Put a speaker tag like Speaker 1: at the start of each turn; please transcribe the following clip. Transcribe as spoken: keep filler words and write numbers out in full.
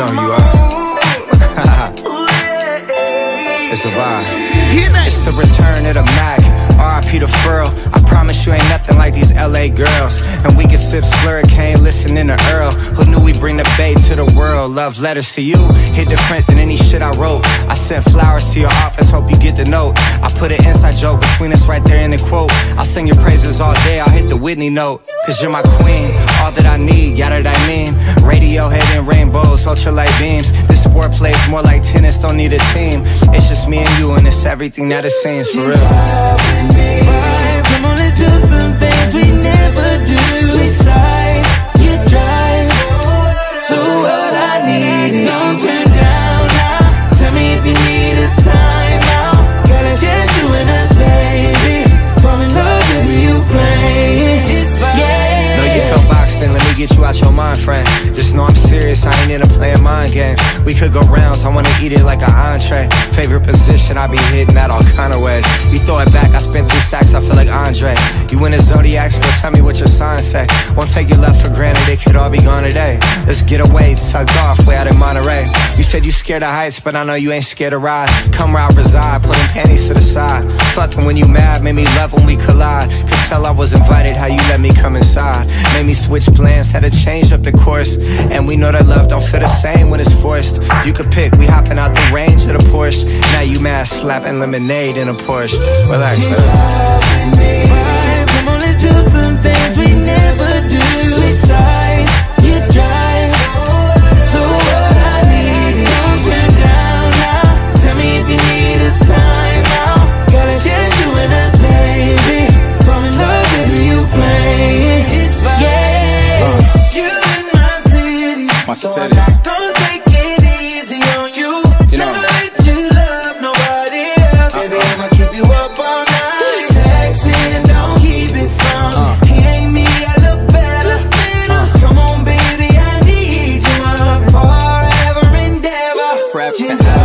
Speaker 1: know who you are. It's a vibe. It's the return of the Mac, R I P the Furl. I promise you ain't nothing like these L A girls. And we can sip slurricane, listening to Earl. Who knew we bring the bay to the world? Love letters to you, hit different than any shit I wrote. I sent flowers to your office, hope you get the note. I put an inside joke between us right there in the quote. I'll sing your praises all day, I'll hit the Whitney note. Cause you're my queen, all that I need, yada that I mean. Radiohead and rainbows, ultralight beams. This sport plays more like tennis, don't need a team. It's just me and you and it's everything that it seems, for real.
Speaker 2: Come on, let's do some things we never do. Sweet sights, you drive. So what I need, don't turn down now. Tell me if you need a time out. Girl, it's just you and us, baby. Fall in love with you playing. Yeah.
Speaker 1: Know you feel boxed in, let me get you out your mind, friend. Just know I'm serious, I ain't into playing mind games. We could go rounds, I wanna eat it like an entree. Favorite position, I be hitting that all kind of ways. You throw it back, I spent three stacks, I feel like Andre. You in the Zodiac, go tell me what your sign say. Won't take your love for granted, it could all be gone today. Let's get away, tucked off, way out in Monterey. You said you scared of heights, but I know you ain't scared to ride. Come where I reside, putting panties to the side. Fucking when you mad, made me love when we collide. Could tell I was invited, how you let me come inside. Made me switch plans, had to change up the course. And we know that love don't feel the same when it's forced. You could pick, we hopping out the range of the Porsche. Now you mad, slapping lemonade in a Porsche. Relax, man.
Speaker 2: Come on, let's do some things we never do. Sweet sights, you drive. So what I need, don't turn down now. Tell me if you need a time out. Girl, it's just you and us, baby. Fall in love with you playing. Yeah, uh. You in my city,
Speaker 1: my
Speaker 2: so
Speaker 1: city.
Speaker 2: I don't take it easy on you.
Speaker 1: You know.
Speaker 2: Never let you love nobody else. Uh-uh. Baby, I'ma keep you up all night. Sexy and don't keep it from uh. He ain't me, I look better. Uh. Come on, baby, I need you up forever and ever.
Speaker 1: Forever.
Speaker 2: Just